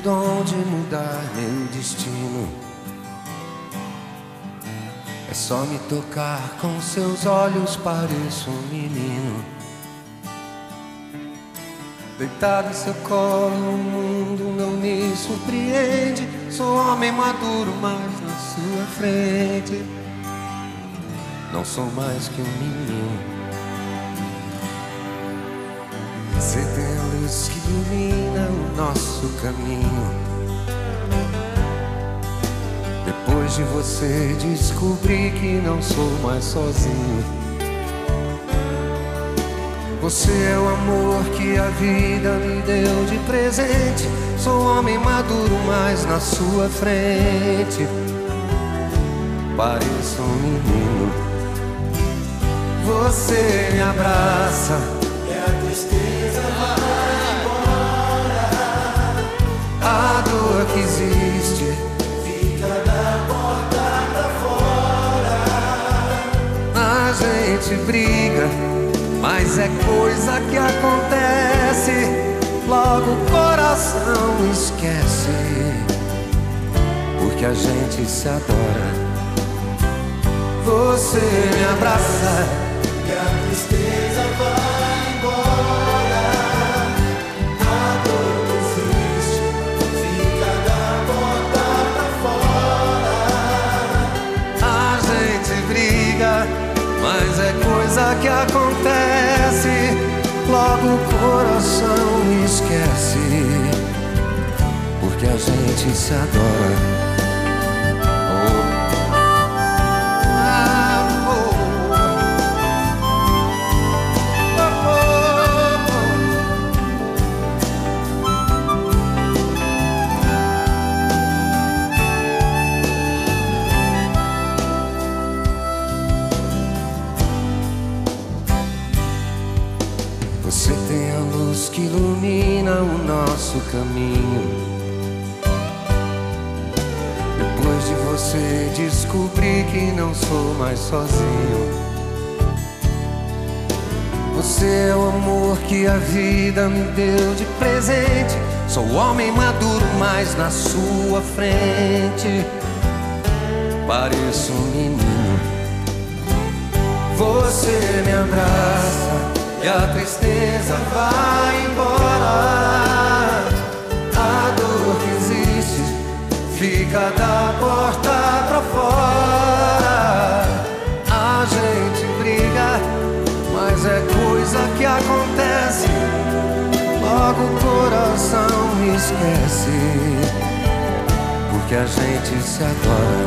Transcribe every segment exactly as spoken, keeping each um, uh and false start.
dom de mudar meu destino. É só me tocar com seus olhos, pareço um menino. Deitado em seu colo, o mundo não me surpreende. Sou homem maduro, mas na sua frente não sou mais que um menino. Você tem a luz que ilumina o nosso caminho. Depois de você descobri que não sou mais sozinho. Você é o amor que a vida me deu de presente. Sou homem maduro, mas na sua frente pareço um menino. Você me abraça e a tristeza vai embora. A dor que existe fica da porta pra fora. A gente briga, mas é coisa que acontece. Logo o coração esquece, porque a gente se adora. Você me abraça e a tristeza vai embora. A dor que existe fica da porta pra fora. A gente briga, mas é coisa que acontece. Logo o coração esquece, porque a gente se adora. Você tem a luz que ilumina o nosso caminho. Depois de você descobri que não sou mais sozinho. Você é o amor que a vida me deu de presente. Sou homem maduro, mas na sua frente pareço um menino. Você me abraça e a tristeza vai embora. A dor que existe fica da porta pra fora. A gente briga, mas é coisa que acontece. Logo o coração esquece, porque a gente se adora.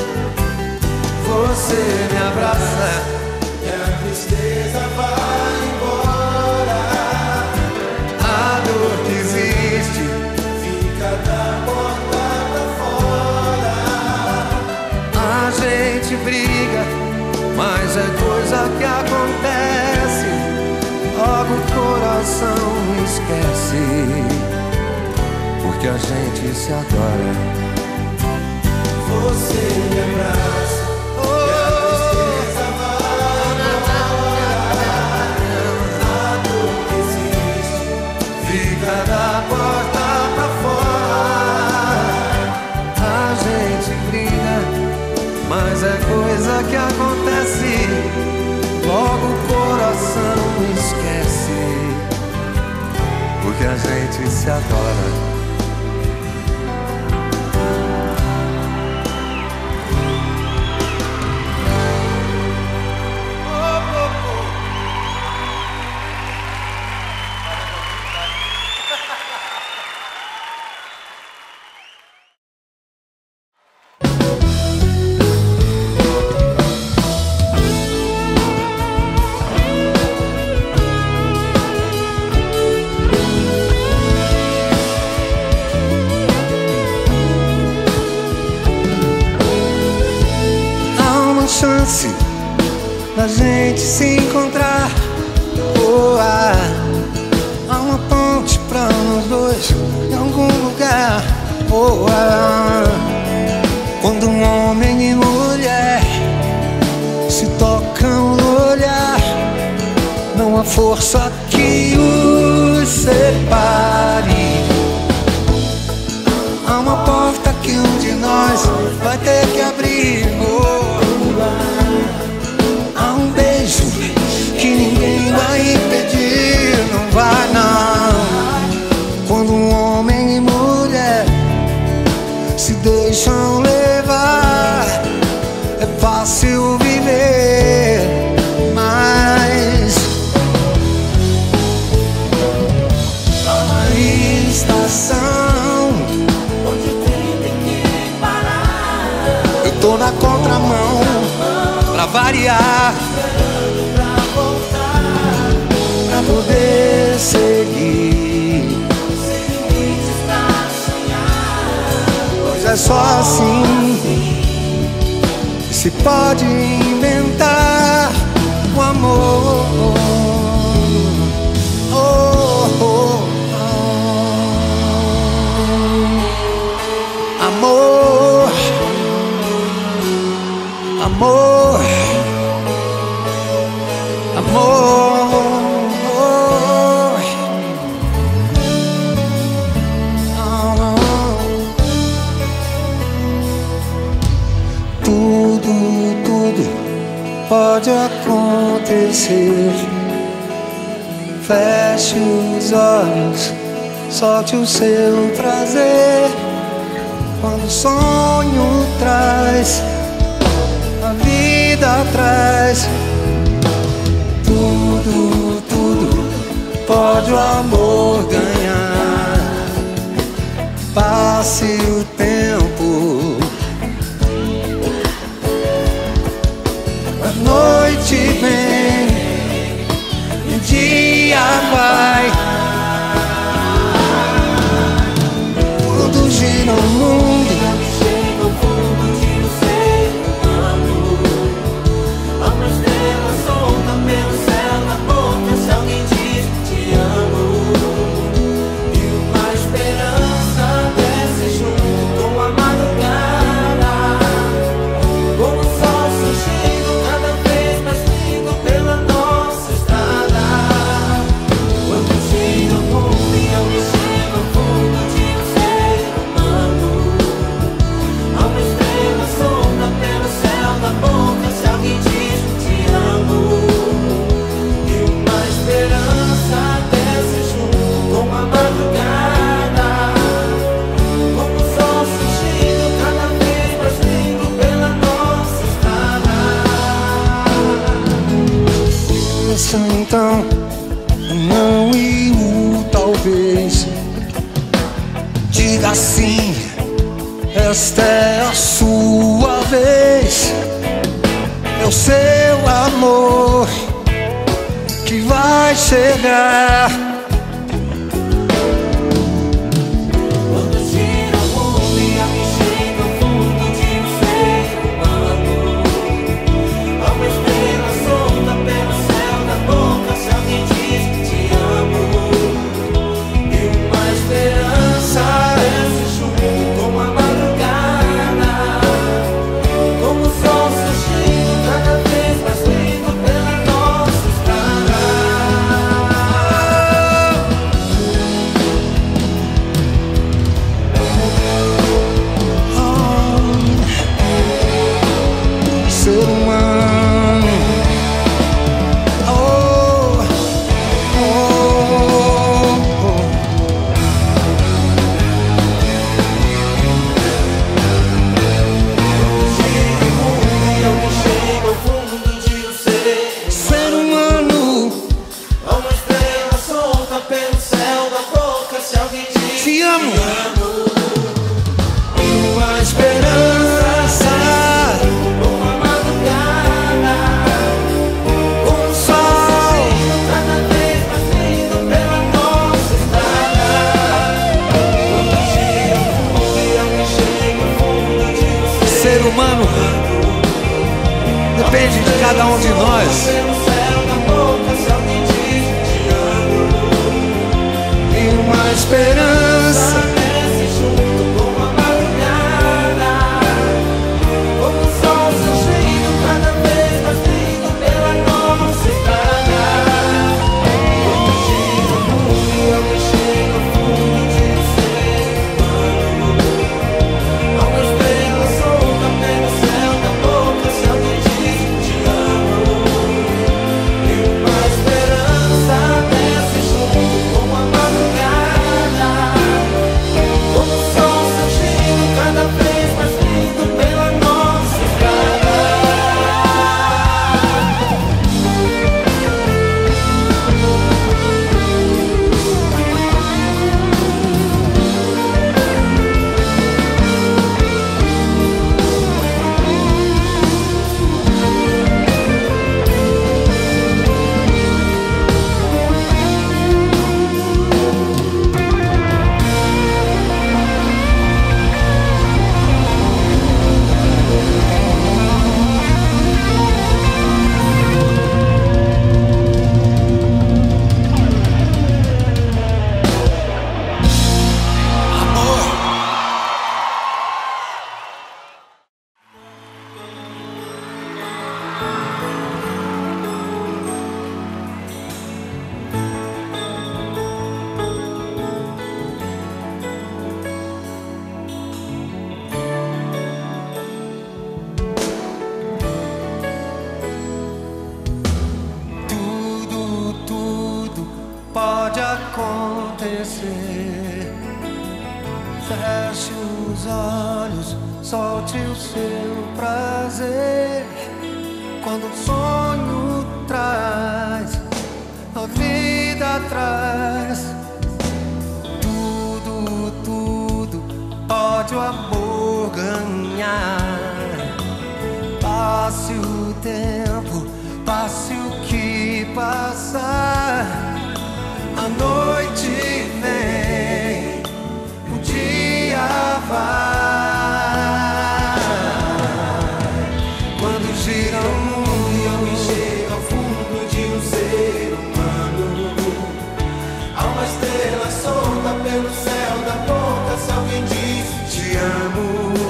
Você me abraça e a tristeza vai embora. A dor que existe fica da porta pra fora. A gente briga, mas é coisa que acontece. Logo o coração esquece, porque a gente se adora. Você me abraça e a tristeza vai embora. A dor que existe Fica da porta pra fora. A gente briga, mas é coisa que acontece. Logo o coração esquece, porque a gente se adora. Chance da gente se encontrar. Oh, ah, há uma ponte pra nós dois em algum lugar. Oh, ah, quando um homem e mulher se tocam no olhar, não há força que os separe. vai ter que abrir. Oh, há um beijo que ninguém vai impedir. Não vai não. Quando um homem e mulher se deixam levar, é fácil viver, mas a estação onde o trem tem que parar. eu tô na contramão, pra variar, Pra voltar, pra poder seguir. sem limites pra sonhar. Pois é só assim que se pode inventar o amor. Oh, oh, oh. Amor, amor, amor. Tudo, tudo pode acontecer. Feche os olhos, solte o seu prazer. Quando o sonho traz, a vida traz. Tudo, tudo pode o amor ganhar. Passe o tempo, a noite vem e o dia vai. Tudo gira o mundo. Chega ao fundo de um ser humano. Há uma estrela solta pelo céu na boca. Se alguém diz te amo, e uma esperança desce junto com a madrugada, como o sol surgindo cada vez mais lindo pela nossa estrada. Quando chega ao fundo e alguém chega ao fundo de um ser humano, há uma estrela solta pelo céu da boca. Se alguém diz te amo, e uma esperança desce junto com a madrugada, como o sol surgindo cada vez mais lindo pela nossa estrada. Pensa então, não e o talvez. Diga sim, esta é a sua vez. É o seu amor que vai chegar. Quando gira o mundo e alguém chega ao fundo de um ser humano, há uma estrela solta pelo céu da boca. Se alguém diz te amo, e uma esperança desce junto com a madrugada, como o sol surgindo cada vez mais lindo pela nossa estrada. Oh, ser humano. Oh, oh, oh. E alguém chega ao fundo de um ser, Ser humano, há uma estrela solta pelo céu da boca. Se alguém diz te amo. uma Esperança, uma madrugada, o sol. cada vez mais lindo pela nossa estrada. Quando chega ao fundo e alguém chega ao fundo de um ser, Ser humano depende de cada um de nós. pelo céu da boca. Se alguém diz te amo, E uma esperança, desce junto com a madrugada, como o sol surgindo cada vez mais lindo pela nossa estrada. Quando chega ao fundo e alguém chega ao fundo de um ser humano, há uma estrela solta esquecer. Feche os olhos, solte o seu prazer. Quando o sonho traz a vida atrás, tudo, tudo pode o amor ganhar. Passe o tempo, passe o que passar. A noite vem, o dia vai. Quando gira o mundo e alguém chega ao fundo de um ser humano, há uma estrela solta pelo céu da boca. Se alguém diz te amo,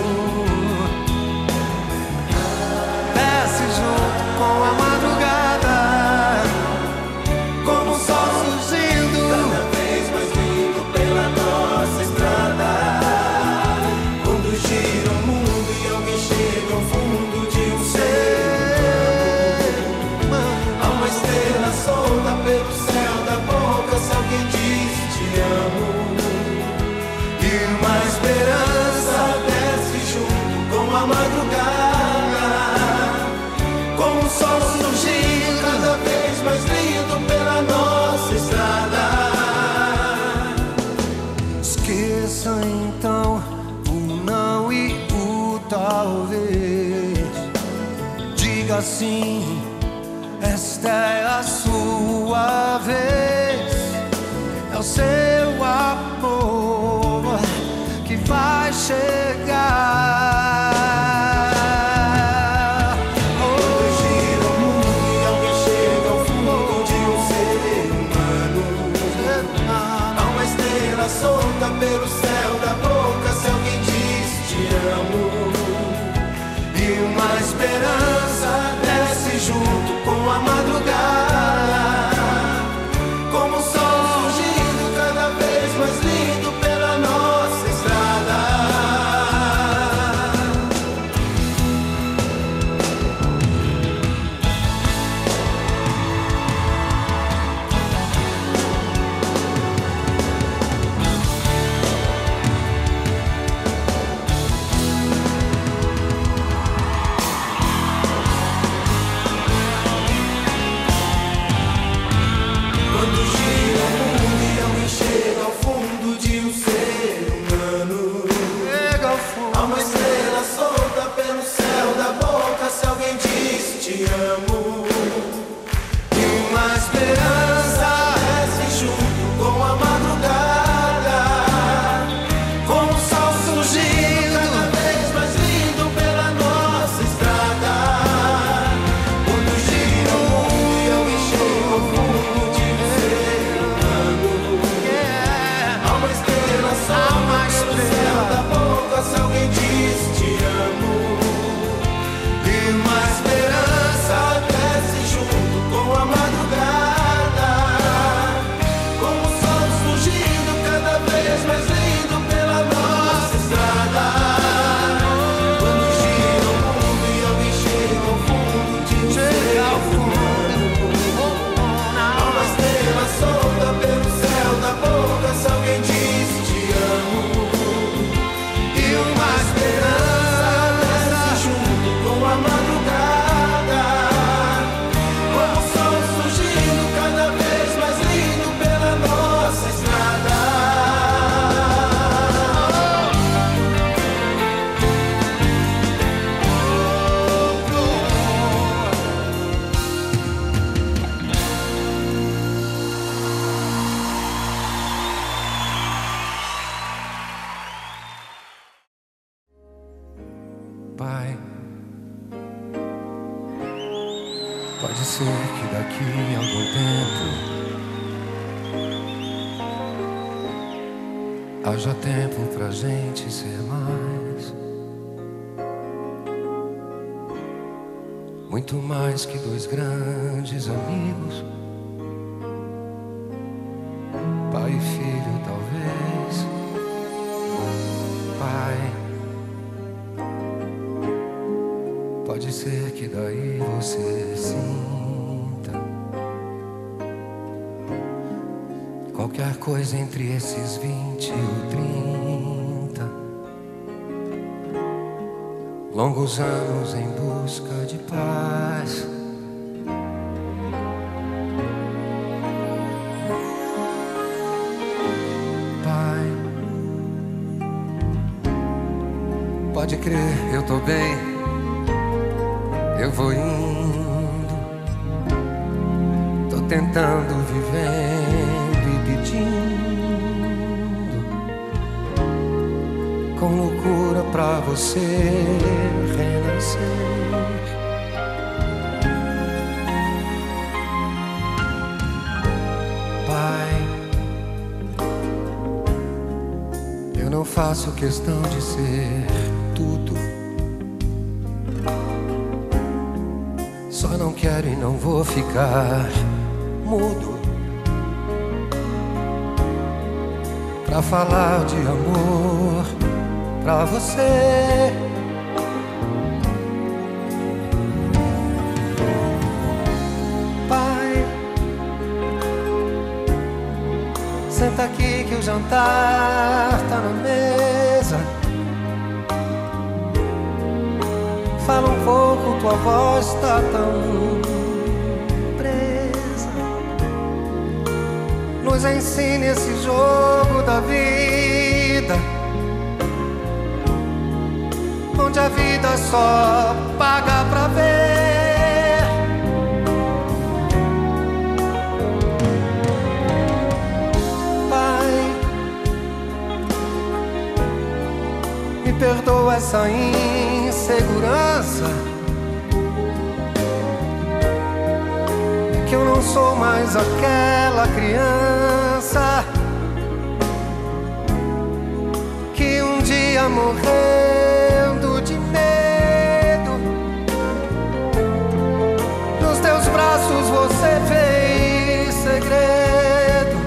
desce junto com a madrugada, como o sol surgindo, cada vez mais lindo pela nossa estrada. Quando gira o mundo e alguém chega ao fundo de um ser humano, há uma estrela solta pelo céu da boca. Se alguém diz te amo, e uma esperança desce junto com a madrugada, como o sol surgindo, cada vez mais lindo pela nossa estrada. Esqueça então o não e o talvez. Diga sim, esta é a sua vez. É o seu amor que vai chegar. Quando gira o mundo e alguém chega ao fundo de um ser humano, há uma estrela solta pelo céu da boca. Se alguém diz te amo, e uma esperança desce junto com a madrugada, como o sol surgindo, cada vez mais lindo pela nossa estrada. Quando gira o mundo e alguém chega ao fundo de um ser humano, há uma estrela solta pelo céu da boca. Se alguém diz te amo, e uma esperança desce junto com a madrugada, como o sol surgindo, cada vez mais lindo pela nossa estrada. Quando gira o mundo e alguém chega ao fundo de um ser humano, há uma estrela solta pelo céu da boca. Se alguém diz te amo, e uma esperança desce junto com a madrugada, como o sol surgindo, cada vez mais lindo pela nossa estrada. Quando gira o mundo e alguém chega ao fundo de um ser humano, há uma estrela solta pelo céu da boca. Se alguém diz te amo, e uma esperança desce junto com a madrugada, como o sol surgindo, cada vez mais lindo pela nossa estrada. Pai, pode ser que daqui a algum tempo haja tempo pra gente ser mais, muito mais que dois grandes amigos, pai e filho talvez. Pai, pode ser que daí você sinta Qualquer coisa entre esses vinte e o trinta. Longos anos em busca de paz. Pai, pode crer, eu tô bem. Eu vou indo. Tô tentando, vivendo e pedindo com loucura pra você renascer. Pai, eu não faço questão de ser tudo. Só não quero e não vou ficar mudo pra falar de amor pra você. Pai, senta aqui que o jantar tá na mesa. Fala um pouco, tua voz tá tão presa. Nos ensine esse jogo da vida, onde a vida só paga pra ver. Pai, me perdoa essa insegurança, que eu não sou mais aquela criança que um dia morrendo de medo, nos teus braços você fez segredo,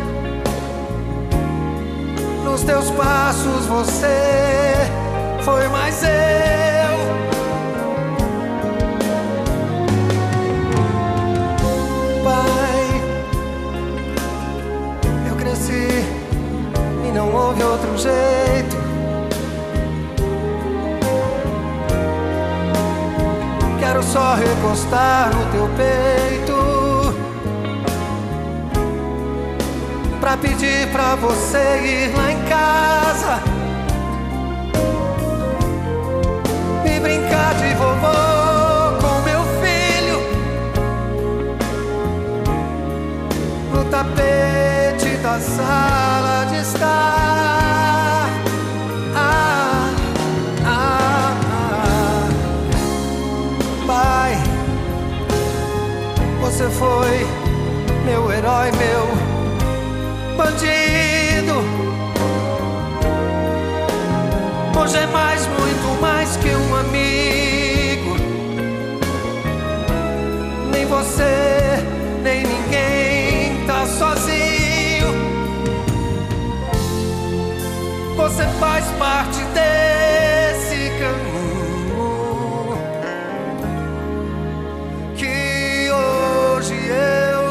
nos teus passos você foi mais eu. Pai, eu cresci e não houve outro jeito. Quero só recostar no teu peito pra pedir pra você ir lá em casa e brincar de vovô com meu filho no tapete da sala de estar. Ah, ah, ah. Pai, você foi meu herói, meu bandido. Hoje é mais, muito mais que um amigo. Nem você, nem ninguém tá sozinho. Você faz parte desse caminho que hoje eu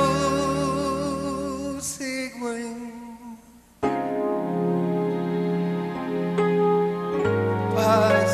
sigo em paz.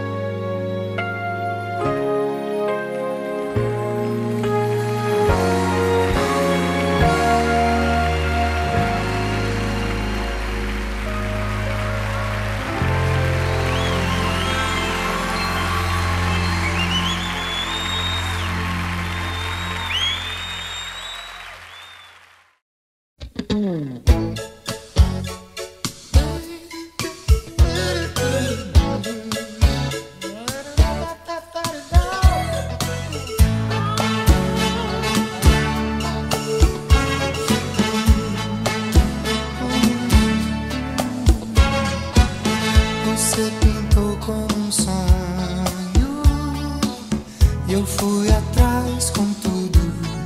Você pintou como um sonho e eu fui atrás com tudo.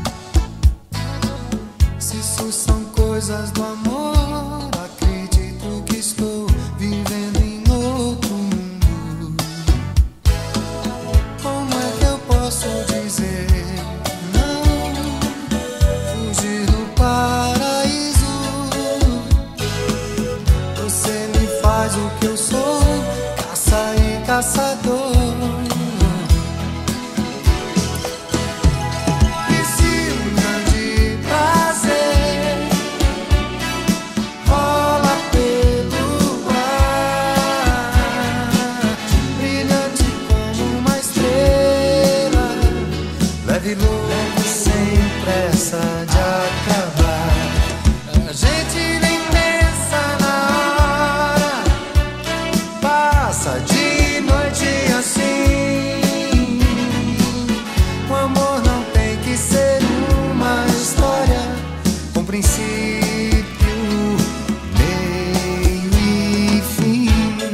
Se isso são coisas do amor, acredito que estou vivendo em outro mundo. Como é que eu posso dizer não? Fugir do paraíso leve logo sem pressa de acabar. A gente nem pensa na hora, passa de noite assim. O amor não tem que ser uma história com princípio, meio e fim.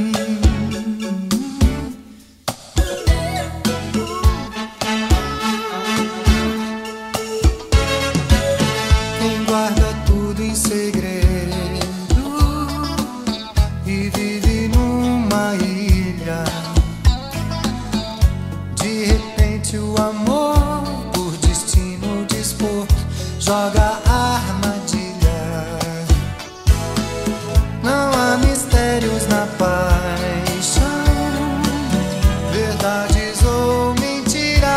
Quem guarda tudo em segredo e vive numa ilha, de repente o amor por destino dispor joga a armadilha. Não há mistérios na paixão, verdades ou mentiras.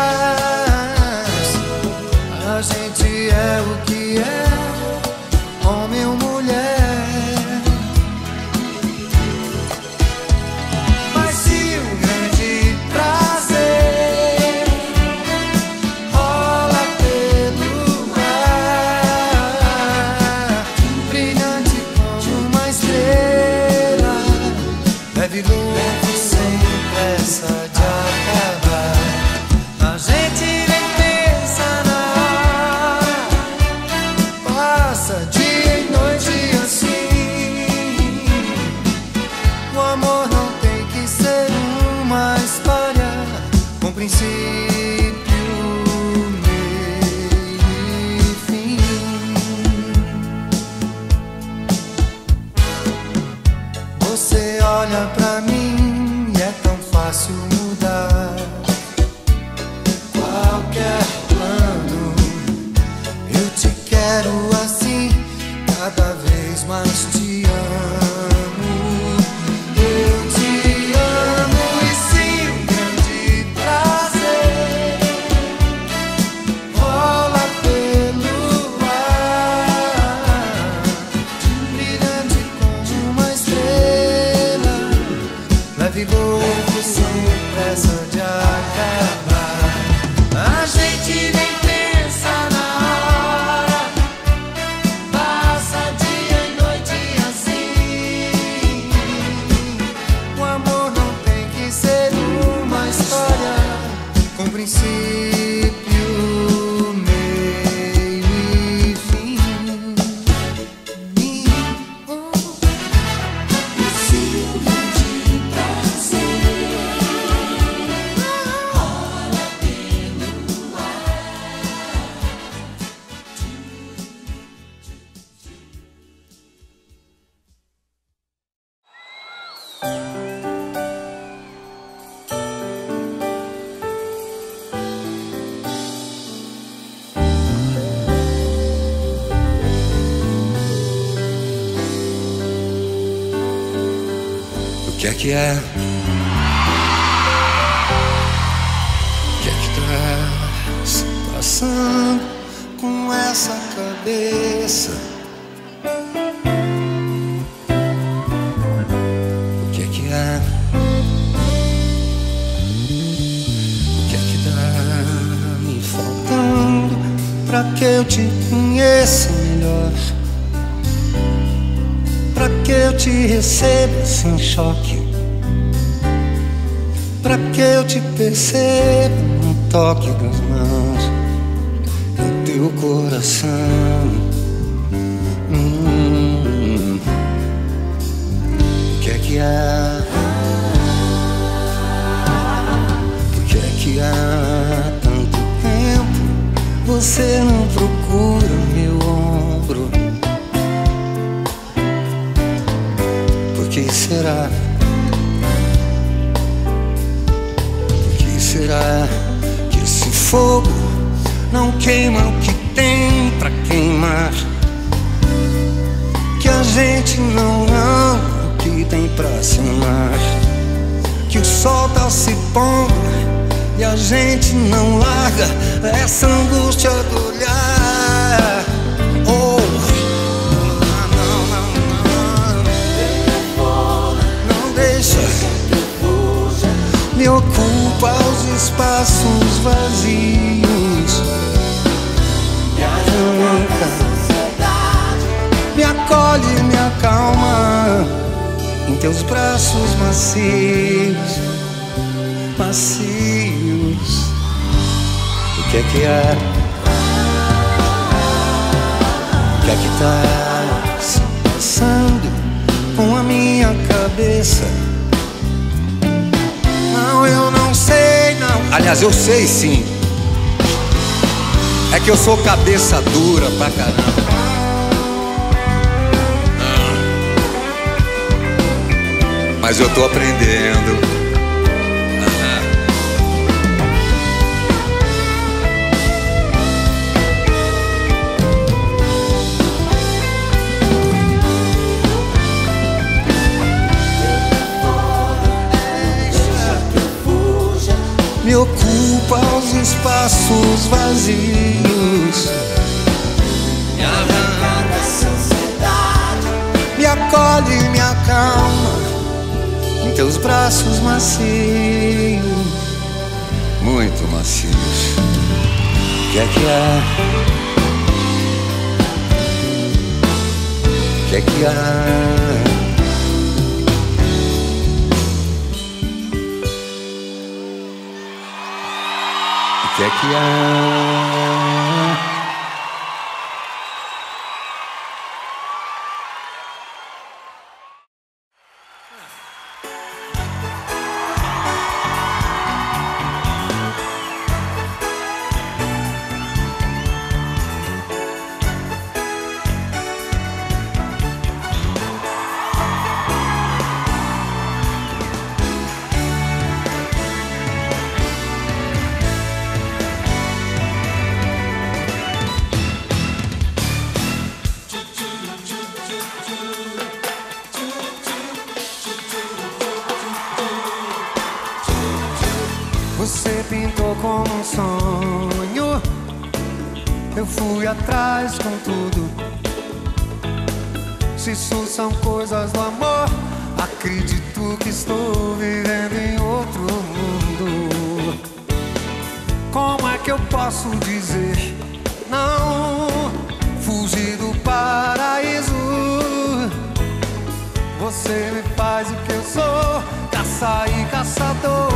A gente é o que é, homem ou mulher. Mas se um grande prazer rola pelo ar, brilhante como uma estrela, leve logo sem pressa de acabar. A gente nem pensa na hora, passa dia e noite assim. O amor não tem que ser uma história com princípio, meio e fim. Você olha pra mim e é tão fácil mudar qualquer plano. Eu te quero assim, cada vez mais te amo. Eu te amo e se um grande prazer rola pelo ar, brilhante como uma estrela, leve logo sem pressa de acabar. A gente nem pensa na hora, passa dia e noite assim. O amor não tem que ser uma história com princípio, meio e fim. Oh. E se um grande prazer rola pelo ar. O que é que é? O que é que tá se passando com essa cabeça? O que é que é? O que é que tá me faltando pra que eu te conheça melhor? Pra que eu te receba sem choque? Pra que eu te perceba no toque das mãos, no teu coração? Hum, o que é que há? Por que é que há tanto tempo você não procura meu ombro? Por que será? Por que será que esse fogo não queima o que tem pra queimar? Que a gente não ama o que tem pra se amar? Que o sol tá se pondo e a gente não larga essa angústia do olhar. Oh, não, não, não, não deixa, me ocupa os espaços vazios. teus braços macios, macios. O que é que é? O que é que tá se passando com a minha cabeça? Não, eu não sei não. Aliás, eu sei sim. É que eu sou cabeça dura pra caramba. Mas eu tô aprendendo. Me ocupa os espaços vazios, me arranca dessa ansiedade, me acolhe e me acalma em teus braços macios, muito macios. O que é que é? O que é que é? O que é que há? Você pintou como um sonho, eu fui atrás com tudo. Se isso são coisas do amor, acredito que estou vivendo em outro mundo. Como é que eu posso dizer não? Fugir do paraíso. Você me faz o que eu sou, caça e caçador.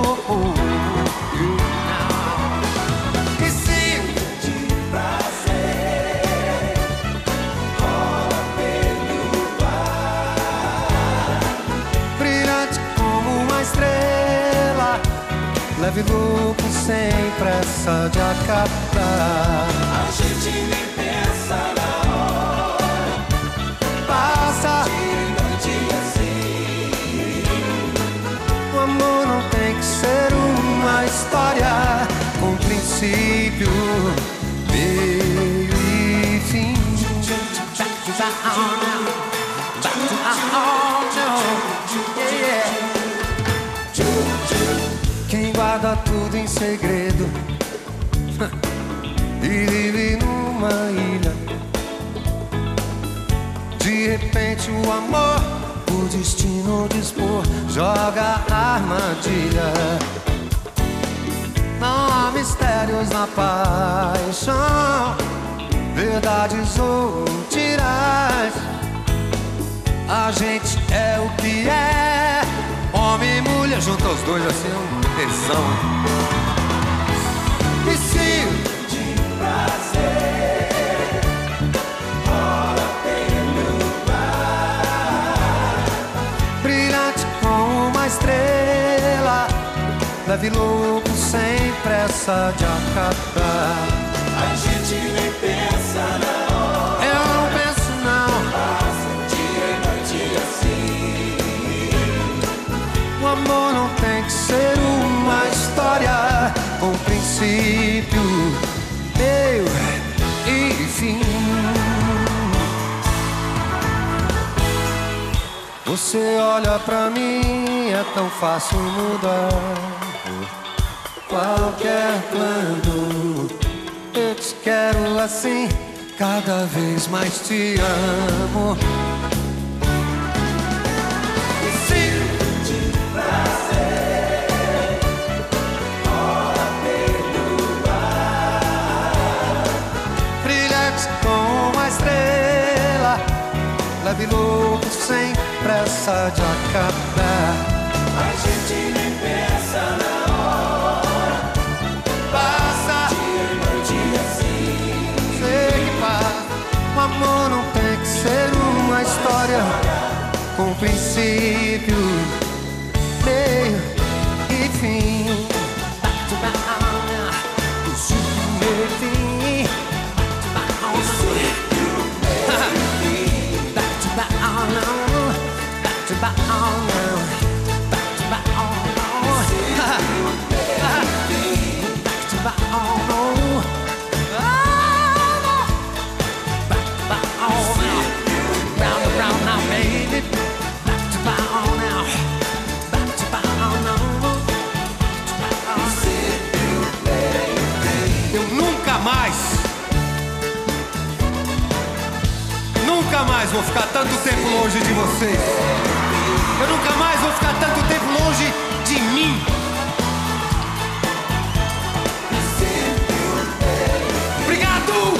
E sinto de prazer, rola pelo ar, brilhante como uma estrela, leve louco sem pressa de acabar. A gente nem pensa na hora, passa de noite assim. O amor não tem que ser uma história com princípio, meio e fim. Quem guarda tudo em segredo e vive numa ilha, de repente o amor, o destino dispor, joga a armadilha. Não há mistérios na paixão, verdades ou mentiras. A gente é o que é, homem e mulher, junta os dois assim, um tesão. E sinto de prazer, rola pelo mar, brilhante como uma estrela, leve louco sem pressa de acabar. A gente nem pensa na hora, eu não penso não, passa dia e noite assim. O amor não tem que ser uma história com princípio, meio e fim. Você olha pra mim, é tão fácil mudar qualquer plano. Eu te quero assim, cada vez mais te amo. E sinto de prazer, rola pelo ar, brilhante como uma estrela, leve louco sem pressa de acabar. A gente nem pensa na hora, Passa dia e noite assim. sei que passa. O amor não tem que ser uma história com princípio, meio e fim. Back to back, princípio, meio e fim. Back to back, back to back, back to back, Nunca mais vou ficar tanto tempo longe de vocês. Eu nunca mais vou ficar tanto tempo longe de mim. Obrigado!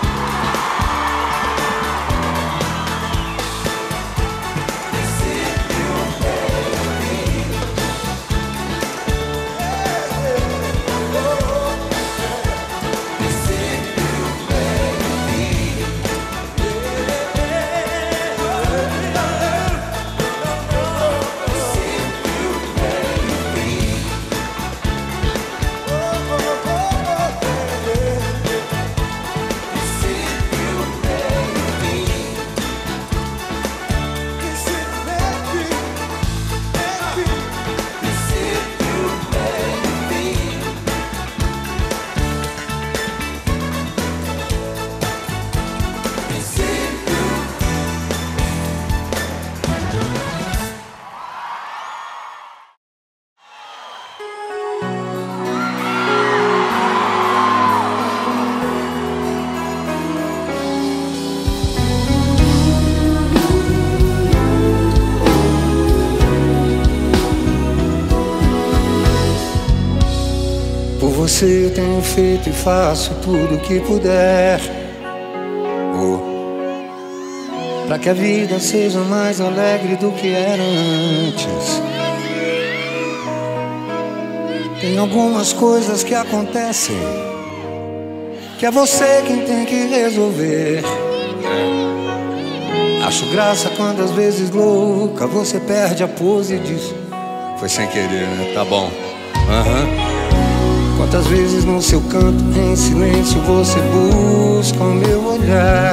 Por você eu tenho feito e faço tudo o que puder, oh, pra que a vida seja mais alegre do que era antes. Tem algumas coisas que acontecem que é você quem tem que resolver. Acho graça quando às vezes louca você perde a pose e diz: foi sem querer, né? Tá bom. Aham. Uhum. Quantas vezes no seu canto, em silêncio, você busca o meu olhar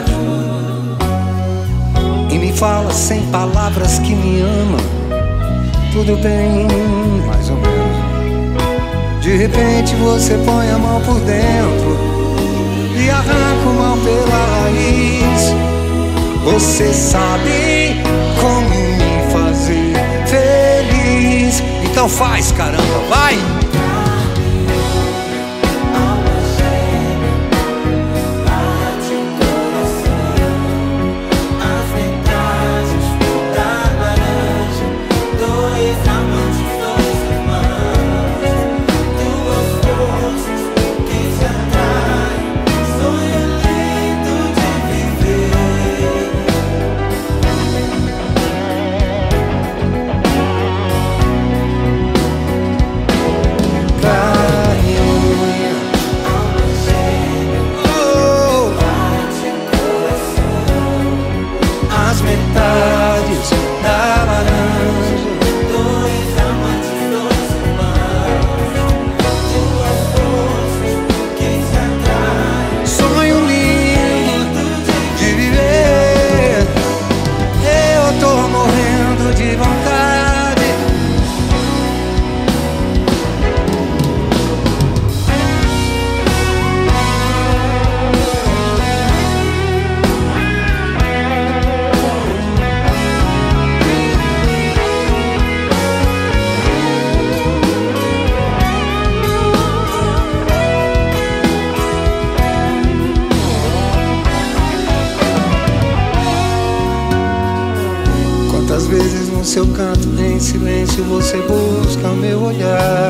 e me fala sem palavras que me ama. Tudo bem, mais ou menos. De repente você põe a mão por dentro e arranca o mal pela raiz. Você sabe como me fazer feliz. Então faz, caramba, vai! Quantas vezes no seu canto, em silêncio, você busca o meu olhar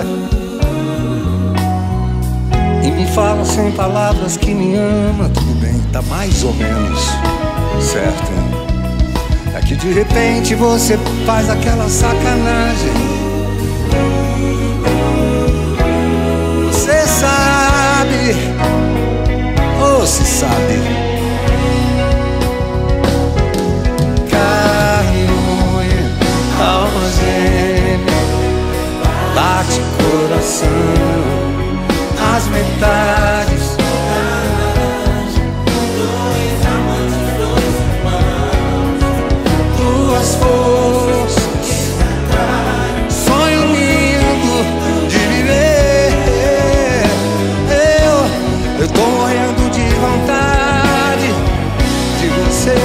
e me fala sem palavras que me ama. Tudo bem, tá mais ou menos certo, né? É que de repente você faz aquela sacanagem. Você sabe, ou se sabe, carne moe, alma gêmea, bate coração, as metades. Duas forças, sonho lindo de viver. Eu, eu tô morrendo de vontade de você.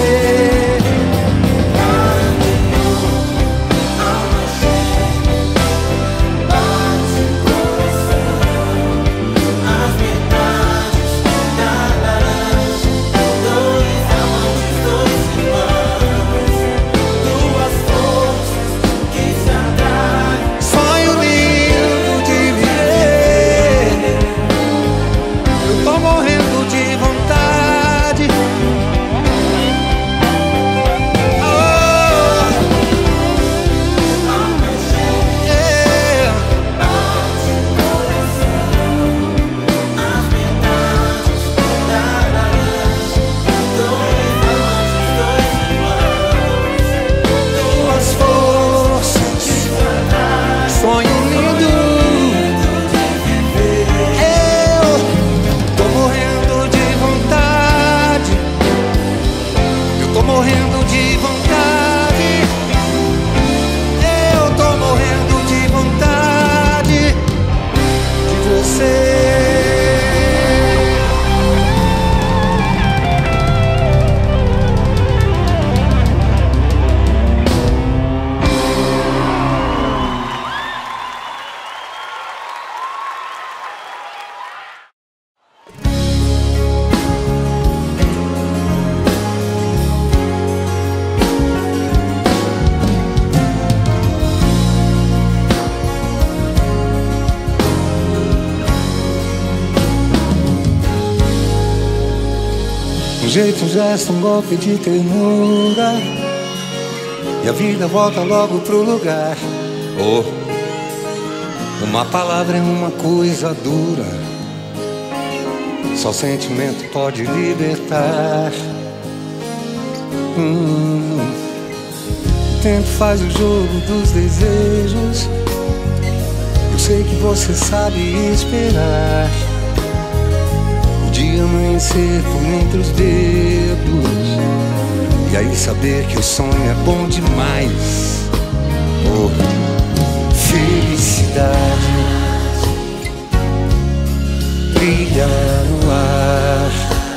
Um jeito, um gesto, um golpe de ternura, e a vida volta logo pro lugar. Oh, uma palavra é uma coisa dura, só o sentimento pode libertar. hum, O tempo faz o jogo dos desejos, eu sei que você sabe esperar o dia amanhecer por entre os dedos, e aí saber que o sonho é bom demais. Oh, felicidade brilha no ar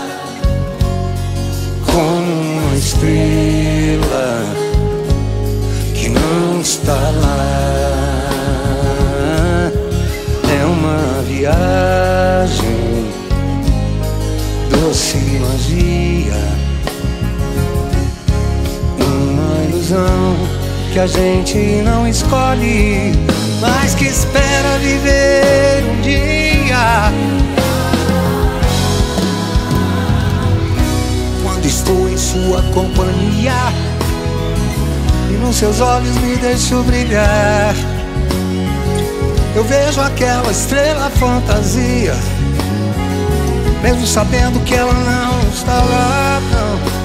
como uma estrela que não está lá. É uma viagem, doce magia, uma ilusão que a gente não escolhe, mas que espera viver um dia. Quando estou em sua companhia e nos seus olhos me deixo brilhar, eu vejo aquela estrela fantasia, mesmo sabendo que ela não está lá, não.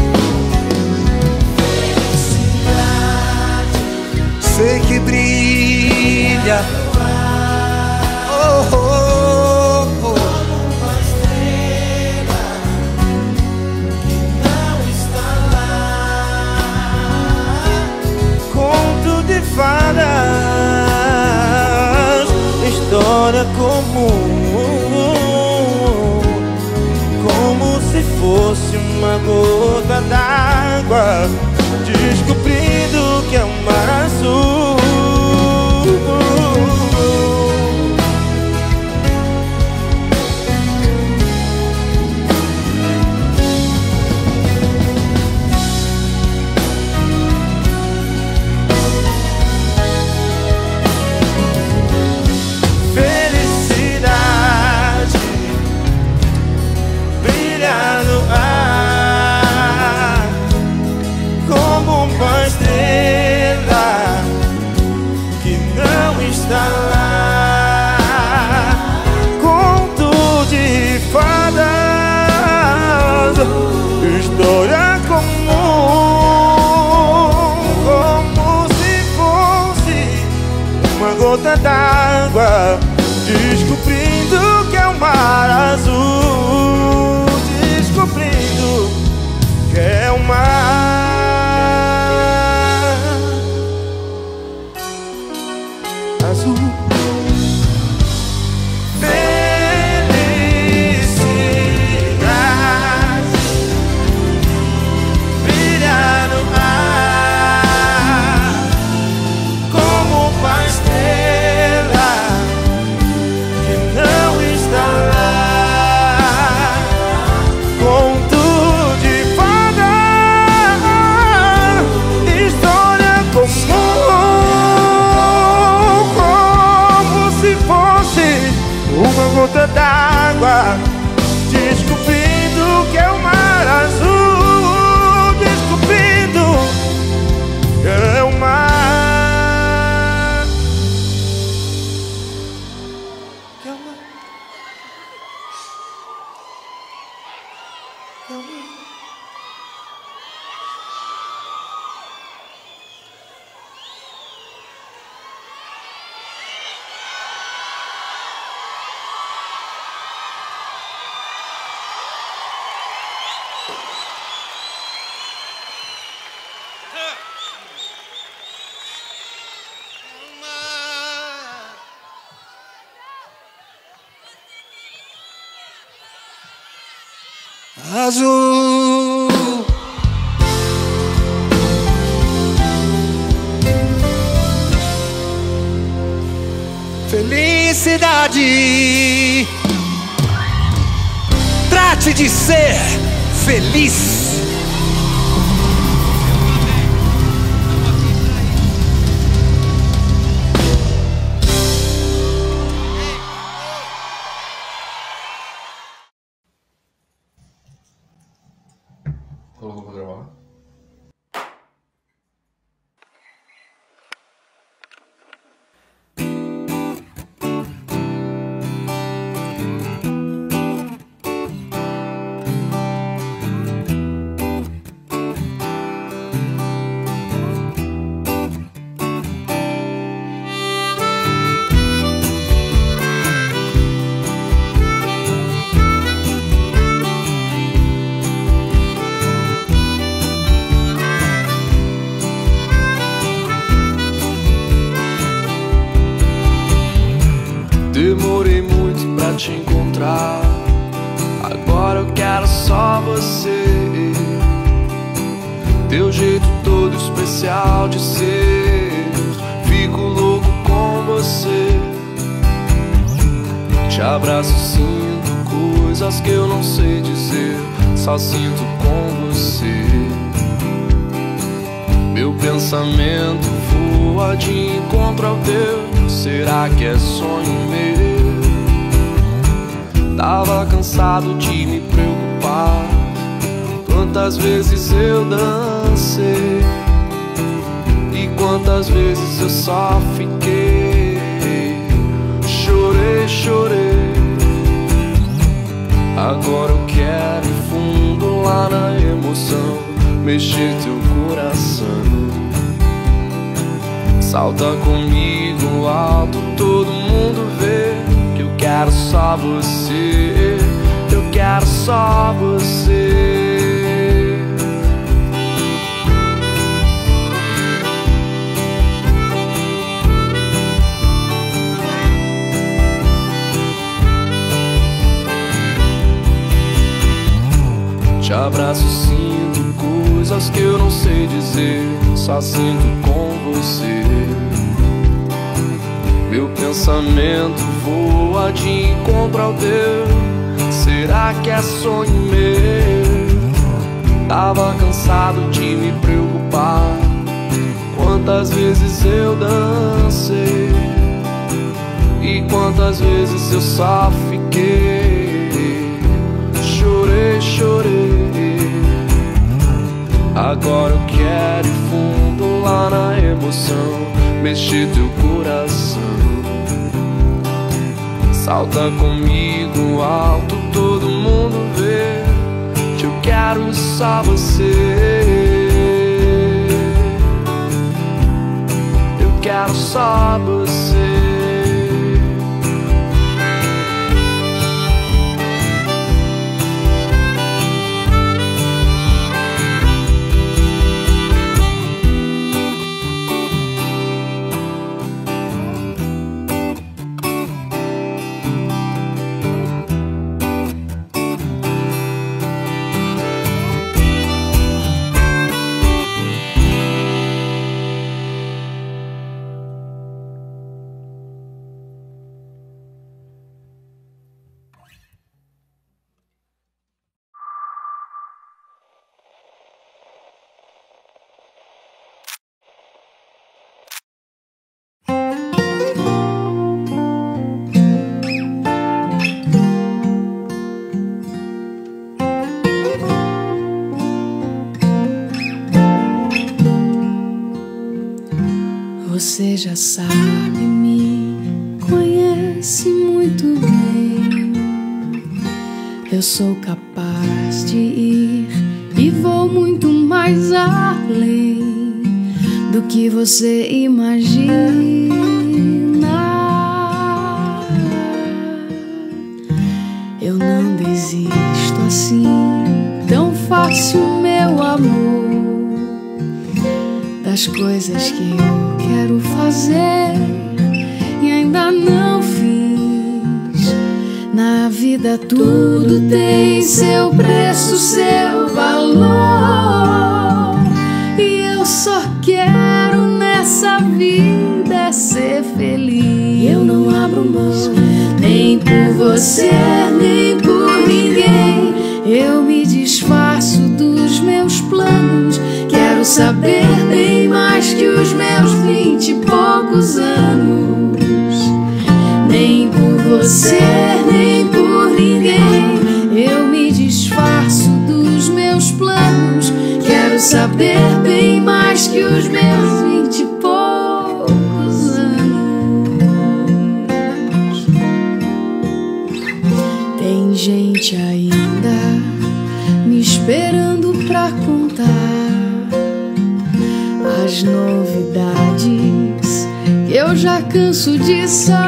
Sei que brilha, oh, oh, oh. Como uma estrela que não está lá. Conto de fadas, história comum, como se fosse uma gota d'água, descobrindo que é um mar azul. Felicidade brilha no ar como está lá. Conto de fadas, história comum, como se fosse uma gota d'água, descobrindo que é o mar azul, descobrindo que é o mar azul. Felicidade brilha no ar como uma estrela que não está lá. Conto de fadas, história comum, como se fosse uma gota d'água, descobrindo que é o mar azul, descobrindo que é o mar, que é o mar, que é o mar. Azul. Felicidade. Trate de ser feliz. Colocou pra gravar? Demorei muito pra te encontrar, agora eu quero só você. Teu jeito todo especial de ser, fico louco com você. Te abraço, sinto coisas que eu não sei dizer, só sinto com você. Meu pensamento voa de encontro ao teu, será que é sonho meu? Tava cansado de me preocupar, quantas vezes eu dancei e quantas vezes eu só fiquei. Chorei, chorei, agora eu quero ir fundo lá na emoção, mexer teu coração. Salta comigo alto, todo mundo vê que eu quero só você, eu quero só você. Te abraço, sinto coisas que eu não sei dizer, só sinto com você. Meu pensamento voa de encontro ao teu, será que é sonho meu? Tava cansado de me preocupar, quantas vezes eu dancei e quantas vezes eu só fiquei. Chorei, chorei, agora eu quero ir fundo lá na emoção, mexer teu coração. salta comigo alto, todo mundo vê que eu quero só você. Eu quero só você. Você já sabe, me conhece muito bem. Eu sou capaz de ir e vou muito mais além do que você imagina. Eu não desisto assim tão fácil, meu amor, das coisas que eu quero fazer e ainda não fiz. Na vida tudo tem seu preço, seu valor, e eu só quero nessa vida ser feliz. Eu não abro mão, nem por você, nem por ninguém. Eu me desfaço dos meus planos. Quero saber bem mais que os meus vinte e poucos anos. Nem por você, nem por ninguém. Eu me desfaço dos meus planos. Quero saber bem mais que os meus vinte e poucos anos. Tem gente ainda me esperando pra contar as novidades que eu já canso de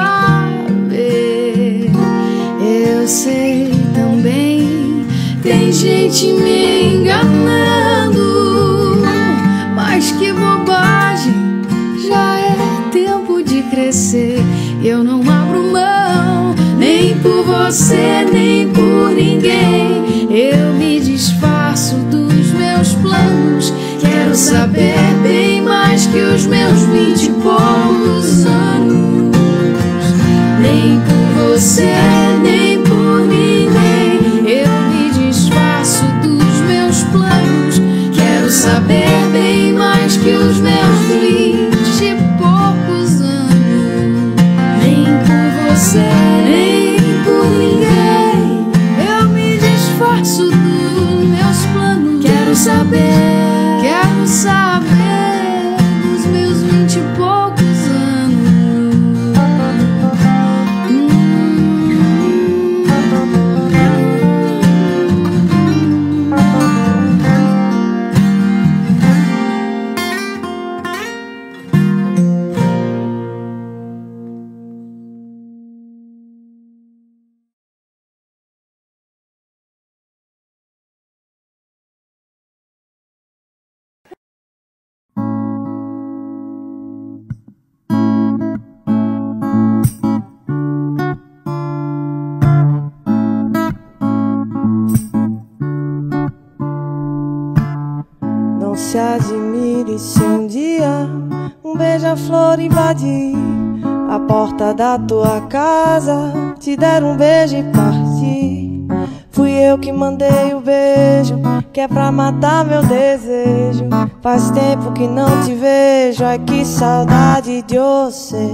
saber. Eu sei também, tem gente me enganando, mas que bobagem, já é tempo de crescer. Eu não abro mão, nem por você, nem por ninguém. Eu me desfaço dos meus planos. Quero saber bem mais que os meus vinte e poucos anos. Nem por você, nem por ninguém. Eu me desfaço dos meus planos. Quero saber bem mais que os meus vinte e poucos anos. Nem por você, nem por ninguém. Eu me desfaço dos meus planos. Quero saber. Quero saber dos meus vinte e poucos anos. hum. Não se admire se um dia um beija-flor invadir a porta da tua casa, te der um beijo e partir. Fui eu que mandei o beijo, que é pra matar meu desejo. Faz tempo que não te vejo, ai que saudade de você.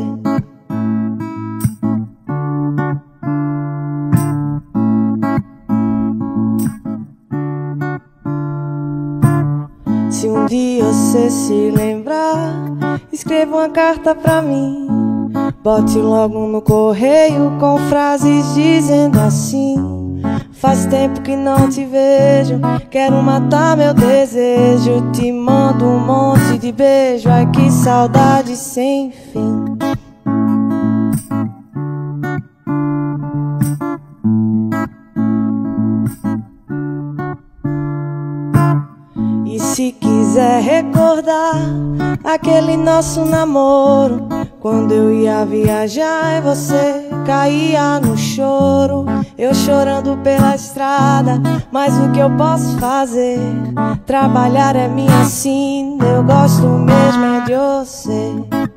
Se um dia você se lembrar, escreva uma carta pra mim. bote logo no correio com frases dizendo assim: faz tempo que não te vejo, quero matar meu desejo. Te mando um monte de beijo, ai que saudade sem fim. E se quiser recordar aquele nosso namoro, quando eu ia viajar e você caía no choro, eu chorando pela estrada, mas o que eu posso fazer? Trabalhar é minha sina, eu gosto mesmo é de você.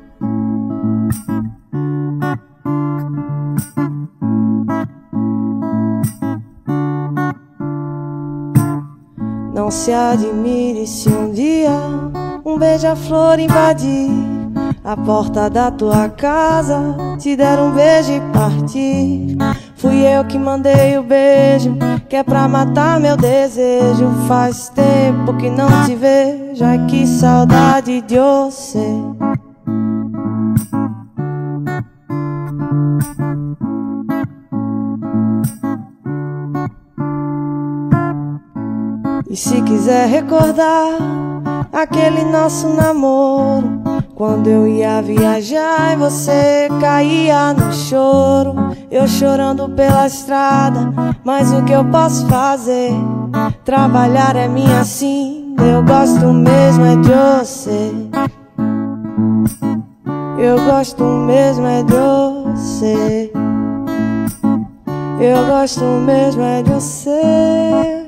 Não se admire se um dia um beija-flor invadir a porta da tua casa, te der um beijo e partir. Fui eu que mandei o beijo, que é pra matar meu desejo. Faz tempo que não te vejo, ai que saudade de você. E se quiser recordar aquele nosso namoro, quando eu ia viajar e você caía no choro, eu chorando pela estrada, mas o que eu posso fazer? Trabalhar é minha sina, eu gosto mesmo é de você. Eu gosto mesmo é de você. Eu gosto mesmo é de você.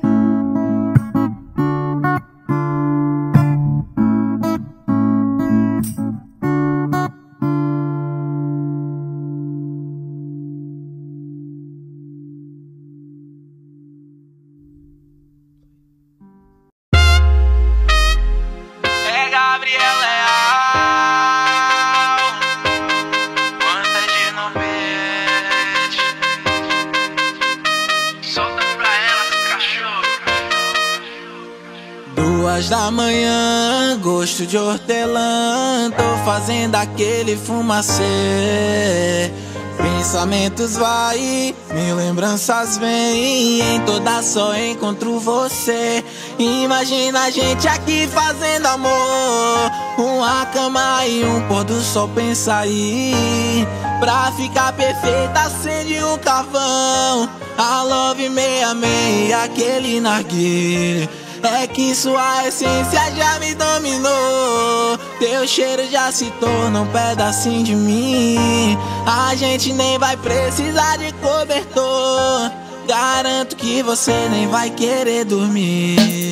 Duas da manhã, gosto de hortelã, tô fazendo aquele fumacê. Pensamentos vai, mil lembranças vêm, em toda só encontro você. Imagina a gente aqui fazendo amor, uma cama e um pôr do sol, pensa aí. Pra ficar perfeita acende um carvão, a love sessenta e seis, aquele narguilé. É que sua essência já me dominou, teu cheiro já se tornou um pedacinho de mim. A gente nem vai precisar de cobertor, garanto que você nem vai querer dormir.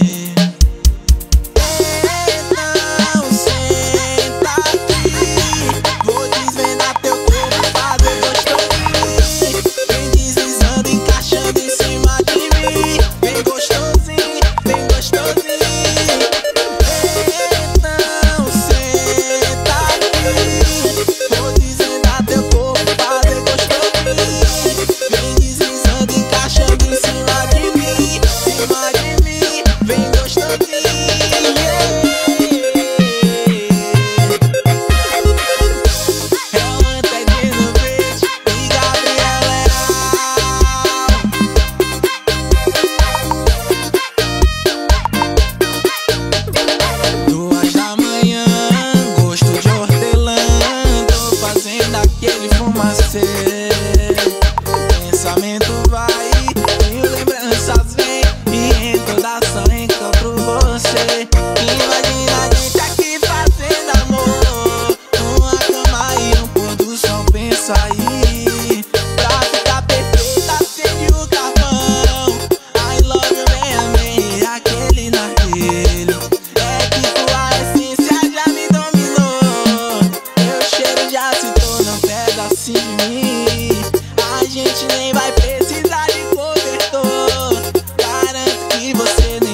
Pensamento vai, mil lembranças vem, e em toda só encontro você. Imagina a gente aqui fazendo amor, uma cama e um pôr do sol, pensa aí. Pra ficar perfeita acende o carvão, I love you bem, amei, aquele naquele. É que tua essência já me dominou, teu cheiro já se tornou um pedacinho de mim. A gente nem vai precisar de cobertor, garanto que você nem